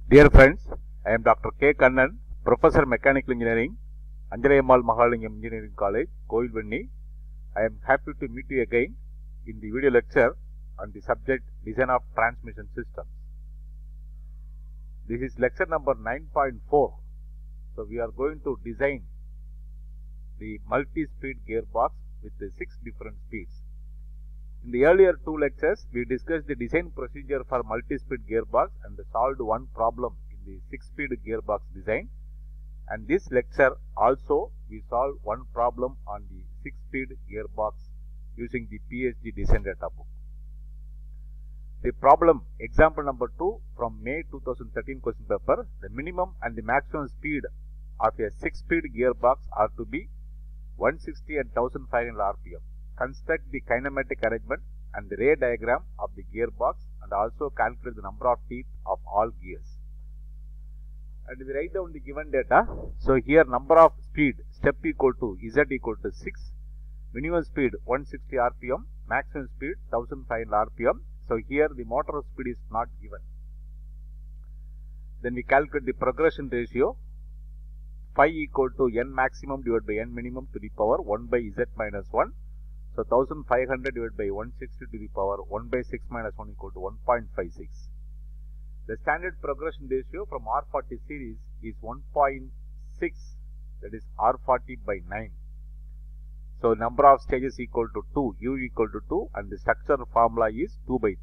Dear friends, I am Dr. K. Kannan, Professor Mechanical Engineering, Anjalayammal Mahalingam Engineering College, Kovilvenni. I am happy to meet you again in the video lecture on the subject Design of Transmission Systems. This is lecture number 9.4. So we are going to design the multi-speed gearbox with the 6 different speeds. In the earlier 2 lectures, we discussed the design procedure for multi-speed gearbox and solved one problem in the 6-speed gearbox design. And this lecture also we solved one problem on the 6-speed gearbox using the PSG design data book. The problem example number 2 from May 2013 question paper, the minimum and the maximum speed of a 6-speed gearbox are to be 160 and 1500 rpm. Construct the kinematic arrangement and the ray diagram of the gearbox and also calculate the number of teeth of all gears. And we write down the given data. So here number of speed step equal to Z equal to 6, minimum speed 160 rpm, maximum speed 1500 rpm. So here the motor speed is not given. Then we calculate the progression ratio, phi equal to n maximum divided by n minimum to the power 1 by Z minus 1. So 1500 divided by 160 to the power 1 by 6 minus 1 equal to 1.56. The standard progression ratio from R40 series is 1.6, that is R40 by 9. So number of stages equal to 2, U equal to 2, and the structure formula is 2 by 3.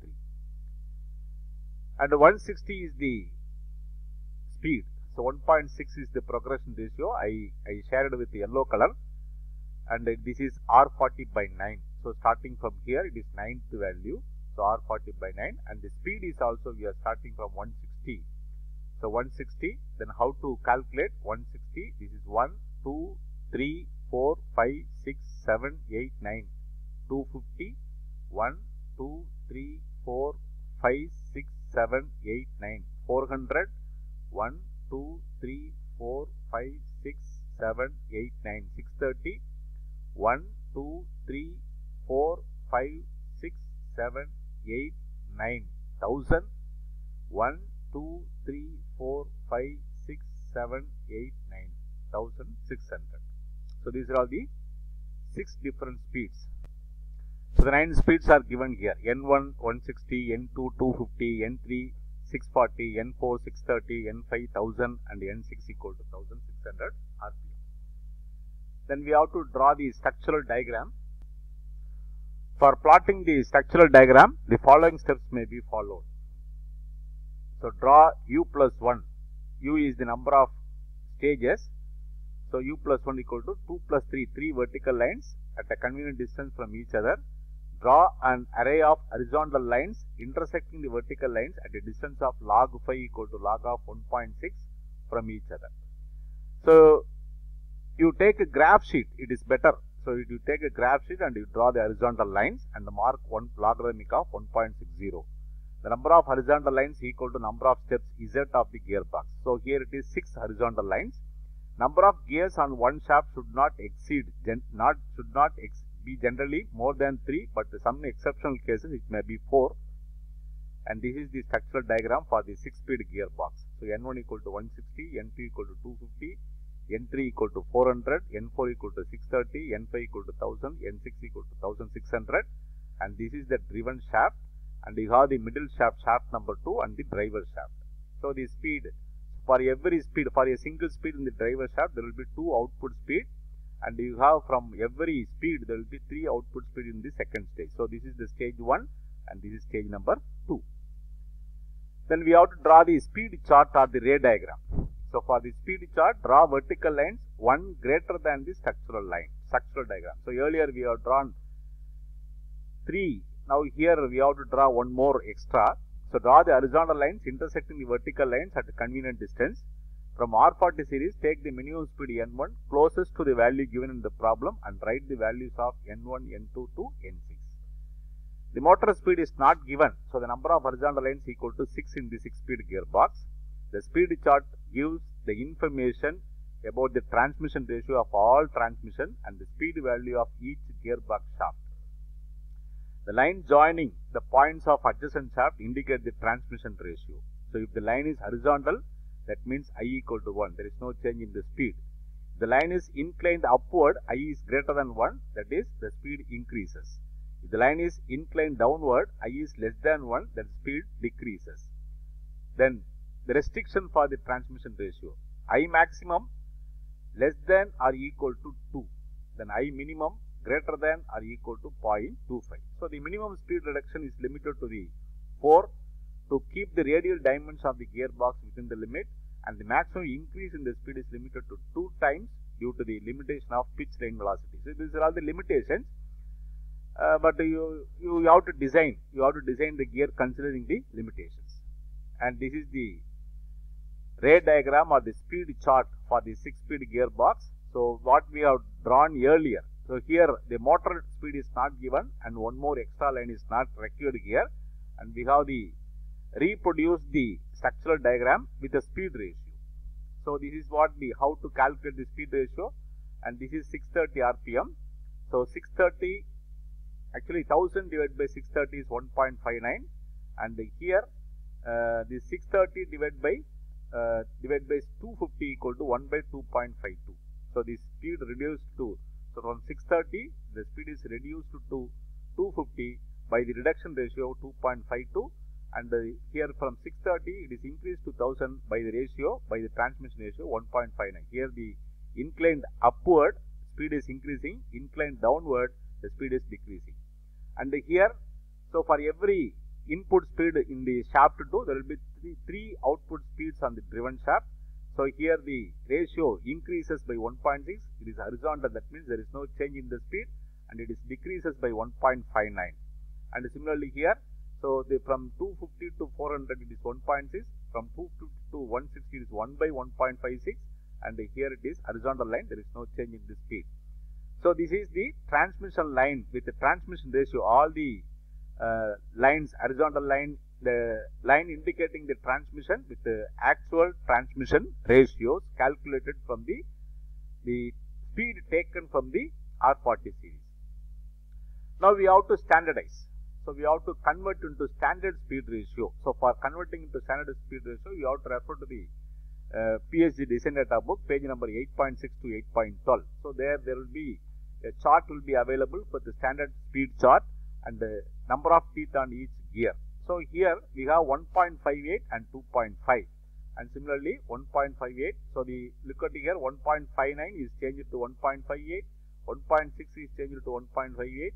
And 160 is the speed. So 1.6 is the progression ratio. I shared with the yellow color. And this is R40 by 9. So starting from here it is 9th value. So R40 by 9, and the speed is also we are starting from 160. So 160, then how to calculate 160? This is 1, 2, 3, 4, 5, 6, 7, 8, 9. 250, 1, 2, 3, 4, 5, 6, 7, 8, 9. 400, 1, 2, 3, 4, 5, 6, 7, 8, 9. 630, 1, 2, 3, 4, 5, 6, 7, 8, 9. 1000, 1, 2, 3, 4, 5, 6, 7, 8, 9. 1600. So these are all the 6 different speeds. So the 9 speeds are given here. N1 160, N2 250, N3 640, N4 630, N5 1000, and N6 equal to 1600 rpm. Then we have to draw the structural diagram. For plotting the structural diagram, the following steps may be followed. So draw U plus 1. U is the number of stages. So U plus 1 equal to 2 plus 3, 3 vertical lines at a convenient distance from each other. Draw an array of horizontal lines intersecting the vertical lines at a distance of log phi equal to log of 1.6 from each other. So you take a graph sheet, it is better. So you take a graph sheet and you draw the horizontal lines and mark one logarithmic of 1.60. The number of horizontal lines equal to number of steps Z of the gearbox. So here it is 6 horizontal lines. Number of gears on one shaft should not exceed, be generally more than 3, but some exceptional cases it may be 4. And this is the structural diagram for the 6-speed gearbox. So N1 equal to 160, N2 equal to 250, N3 equal to 400, N4 equal to 630, N5 equal to 1000, N6 equal to 1600, and this is the driven shaft, and you have the middle shaft, shaft number 2, and the driver shaft. So the speed, for every speed, for a single speed in the driver shaft, there will be 2 output speed, and you have from every speed, there will be 3 output speed in the second stage. So this is the stage 1, and this is stage number 2. Then we have to draw the speed chart or the ray diagram. So for the speed chart, draw vertical lines one greater than the structural line, structural diagram. So earlier we have drawn 3. Now here we have to draw one more extra. So draw the horizontal lines intersecting the vertical lines at a convenient distance. From R40 series, take the minimum speed N1 closest to the value given in the problem and write the values of N1, N2 to N6. The motor speed is not given. So the number of horizontal lines equal to 6 in the 6-speed gearbox. The speed chart gives the information about the transmission ratio of all transmission and the speed value of each gearbox shaft. The line joining the points of adjacent shaft indicate the transmission ratio. So if the line is horizontal, that means I equal to 1. There is no change in the speed. If the line is inclined upward, I is greater than 1, that is the speed increases. If the line is inclined downward, I is less than 1, that speed decreases. Then the restriction for the transmission ratio, I maximum less than or equal to 2, then I minimum greater than or equal to 0.25. So the minimum speed reduction is limited to the 4 to keep the radial dimensions of the gearbox within the limit, and the maximum increase in the speed is limited to 2 times due to the limitation of pitch lane velocity. So these are all the limitations, but you have to design the gear considering the limitations. And this is the ray diagram or the speed chart for the 6-speed gearbox. So what we have drawn earlier. So here the motor speed is not given and one more extra line is not required here, and we have the reproduced the structural diagram with the speed ratio. So this is what how to calculate the speed ratio, and this is 630 RPM. So 630, actually 1000 divided by 630 is 1.59, and here the 630 divided by 250 equal to 1 by 2.52. So the speed reduced to, so from 630 the speed is reduced to 250 by the reduction ratio of 2.52, and here from 630 it is increased to 1000 by the transmission ratio 1.59. Here the inclined upward speed is increasing, inclined downward the speed is decreasing. And here, so for every input speed in the shaft 2, there will be three output speeds on the driven shaft. So here the ratio increases by 1.6, it is horizontal, that means there is no change in the speed, and it is decreases by 1.59. And similarly here, so from 250 to 400 it is 1.6, from 250 to 160 it is 1 by 1.56, and here it is horizontal line, there is no change in the speed. So this is the transmission line with the transmission ratio, all the lines, horizontal line, the line indicating the transmission with the actual transmission ratios calculated from the speed taken from the R40 series. Now we have to standardize. So we have to convert into standard speed ratio. So for converting into standard speed ratio, you have to refer to the PhD design data book, page number 8.6 to 8.12. So there will be a chart will be available for the standard speed chart and the number of teeth on each gear. So here we have 1.58 and 2.5, and similarly 1.58. So the look at here, 1.59 is changed to 1.58, 1.6 is changed to 1.58,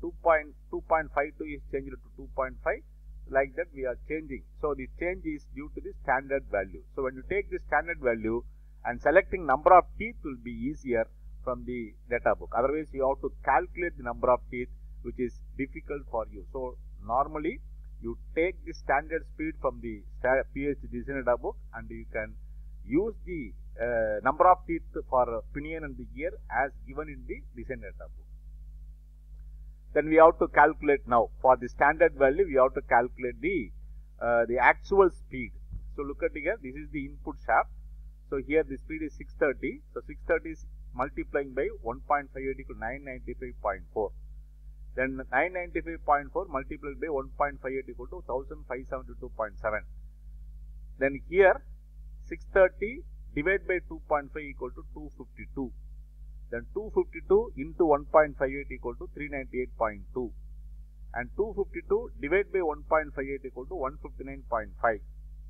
2.52 is changed to 2.5. Like that we are changing. So the change is due to the standard value. So when you take the standard value and selecting number of teeth will be easier from the data book. Otherwise you have to calculate the number of teeth, which is difficult for you. So normally you take the standard speed from the PhD design data book, and you can use the number of teeth for pinion and the gear as given in the design data book. Then we have to calculate now for the standard value. We have to calculate the actual speed. So look at here. This is the input shaft. So here the speed is 630. So 630 is multiplying by 1.58 equal to 995.4. Then 995.4 multiplied by 1.58 equal to 1572.7. Then here 630 divided by 2.5 equal to 252. Then 252 into 1.58 equal to 398.2. And 252 divided by 1.58 equal to 159.5.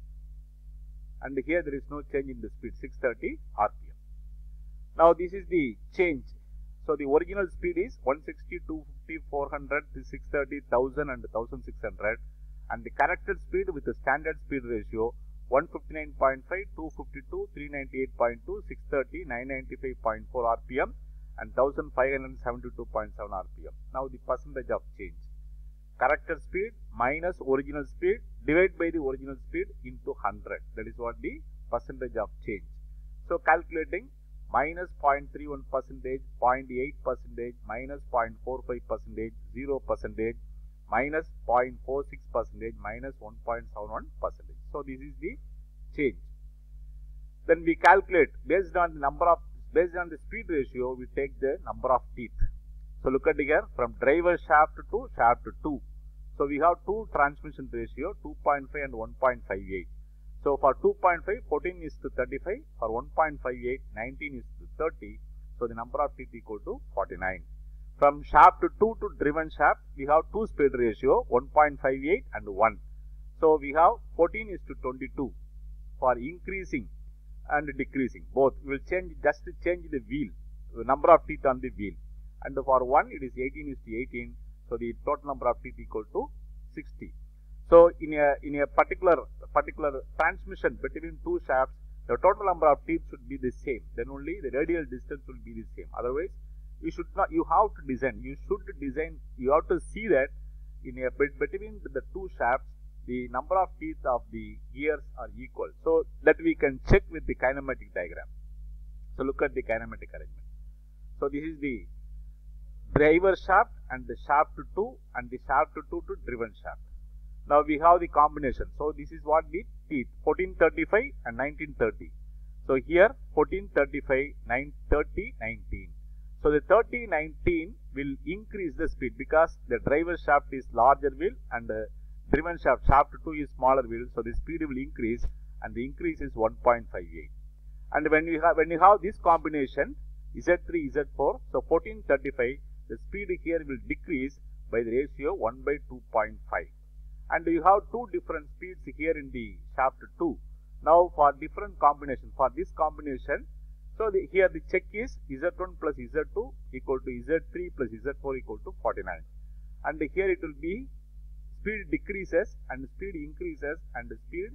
And here there is no change in the speed, 630 RPM. Now this is the change. So the original speed is 160, 250, 400, 630, 1000 and 1600. And the corrected speed with the standard speed ratio 159.5, 252, 398.2, 630, 995.4 RPM and 1572.7 RPM. Now the percentage of change. Corrected speed minus original speed divided by the original speed into 100. That is what the percentage of change. So calculating minus 0.31%, 0.8%, minus 0.45%, 0%, minus 0.46%, minus 1.71%. So this is the change. Then we calculate based on the speed ratio, we take the number of teeth. So look at here, from driver shaft to shaft 2. So we have two transmission ratio, 2.5 and 1.58. So for 2.5, 14 is to 35. For 1.58, 19 is to 30. So the number of teeth equal to 49. From shaft 2 to driven shaft, we have two speed ratio, 1.58 and 1. So we have 14 is to 22 for increasing and decreasing. Both we will change, just to change the wheel, the number of teeth on the wheel. And for 1, it is 18 is to 18. So the total number of teeth equal to 60. So in a particular transmission between two shafts, the total number of teeth should be the same. Then only the radial distance will be the same. Otherwise, you should not. You have to design. You should design. You have to see that in a between the two shafts, the number of teeth of the gears are equal. So that we can check with the kinematic diagram. So look at the kinematic arrangement. So this is the driver shaft and the shaft 2 and the shaft 2 to driven shaft. Now we have the combination. So this is what the teeth, 1435 and 1930. So here 1435, 930, 19. So the 3019 will increase the speed because the driver shaft is larger wheel and the driven shaft 2 is smaller wheel. So the speed will increase and the increase is 1.58. And when you have this combination Z3, Z4, so 1435, the speed here will decrease by the ratio 1/2.5. And you have two different speeds here in the shaft 2. Now for different combination, for this combination, so here the check is Z1 plus Z2 equal to Z3 plus Z4 equal to 49. And here it will be speed decreases and speed increases and speed,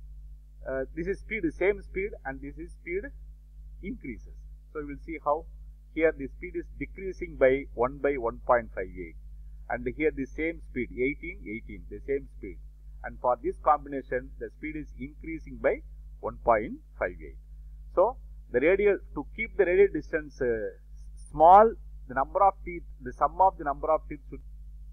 this is speed, same speed, and this is speed increases. So we will see how here the speed is decreasing by 1/1.58. And here the same speed, 18, 18, the same speed. And for this combination, the speed is increasing by 1.58. So the radial, to keep the radial distance small, the number of teeth, the sum of number of teeth should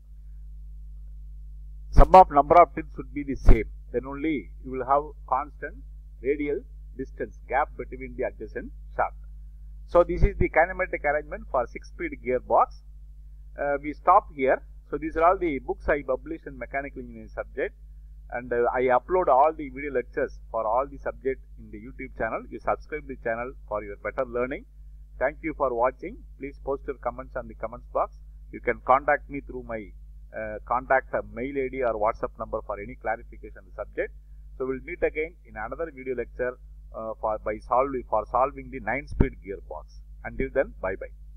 be the same. Then only you will have constant radial distance gap between the adjacent shaft. So this is the kinematic arrangement for 6-speed gearbox. We stop here. So these are all the books I published in mechanical engineering subject, and I upload all the video lectures for all the subject in the YouTube channel. You subscribe the channel for your better learning. Thank you for watching. Please post your comments on the comments box. You can contact me through my contact mail ID or WhatsApp number for any clarification on the subject. So we'll meet again in another video lecture for solving the 9-speed gearbox. Until then, bye bye.